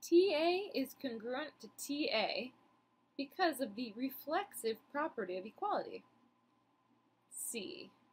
TA is congruent to TA because of the reflexive property of equality. C.